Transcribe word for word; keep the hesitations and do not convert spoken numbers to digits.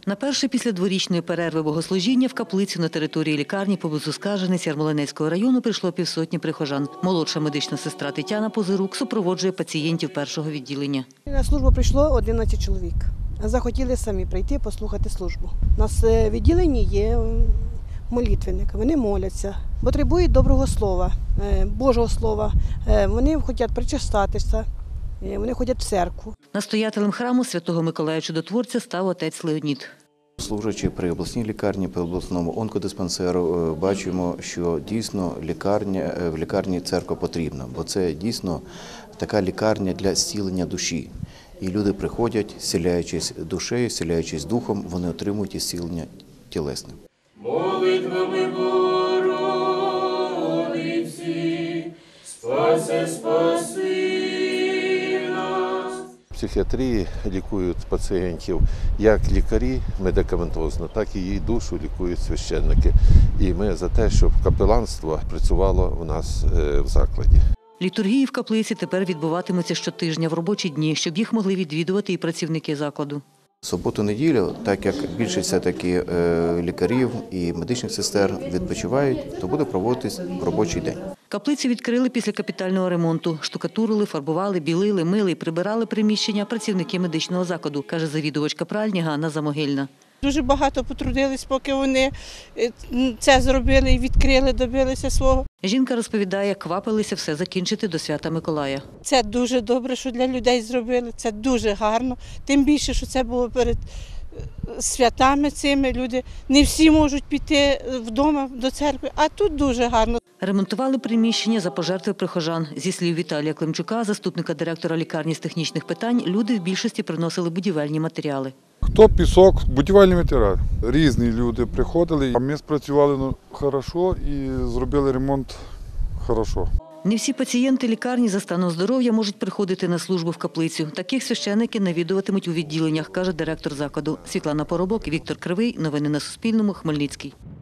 На перше після дворічної перерви богослужіння в каплицю на території лікарні поблизу Скажениць Ярмолинецького району прийшло півсотні прихожан. Молодша медична сестра Тетяна Позирук супроводжує пацієнтів першого відділення. На службу прийшло одинадцять чоловік. Захотіли самі прийти, послухати службу. У нас в відділенні є молитвенник, вони моляться, потребують доброго слова, Божого слова. Вони хочуть причастатися, вони ходять в церкву. Настоятелем храму Святого Миколая Чудотворця став отець Леонід. Служачи при обласній лікарні, при обласному онкодиспансеру, бачимо, що дійсно лікарня, в лікарні церква потрібна, бо це дійсно така лікарня для зцілення душі. І люди приходять, зціляючись душею, зціляючись духом, вони отримують зцілення тілесне. Молитвами Богородиці, спаси, спаси нас. В психіатрії лікують пацієнтів як лікарі медикаментозно, так і її душу лікують священники. І ми за те, щоб капеланство працювало у нас в закладі. Літургії в каплиці тепер відбуватимуться щотижня в робочі дні, щоб їх могли відвідувати і працівники закладу. Суботу-неділю, так як більшість все-таки лікарів і медичних сестер відпочивають, то буде проводитись робочий день. Каплицю відкрили після капітального ремонту. Штукатурили, фарбували, білили, мили і прибирали приміщення працівники медичного закладу, каже завідувачка пральні Ганна Замогильна. Дуже багато потрудились, поки вони це зробили і відкрили, добилися свого. Жінка розповідає, квапилися все закінчити до свята Миколая. Це дуже добре, що для людей зробили, це дуже гарно. Тим більше, що це було перед святами цими. Люди не всі можуть піти вдома до церкви, а тут дуже гарно. Ремонтували приміщення за пожертви прихожан. Зі слів Віталія Климчука, заступника директора лікарні з технічних питань, люди в більшості приносили будівельні матеріали. Хто пісок, будівельні матеріали. Різні люди приходили, а ми спрацювали ну, хорошо і зробили ремонт хорошо. Не всі пацієнти лікарні за станом здоров'я можуть приходити на службу в каплицю. Таких священники навідуватимуть у відділеннях, каже директор закладу. Світлана Поробок, Віктор Кривий. Новини на Суспільному. Хмельницький.